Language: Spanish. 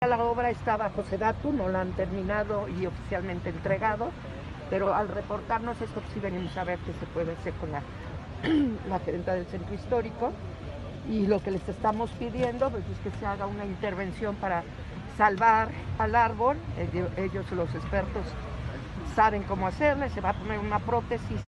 La obra está bajo sedatu, no la han terminado y oficialmente entregado, pero al reportarnos esto sí venimos a ver qué se puede hacer con la gerenta del centro histórico, y lo que les estamos pidiendo pues, es que se haga una intervención para salvar al árbol. Ellos los expertos saben cómo hacerle, se va a poner una prótesis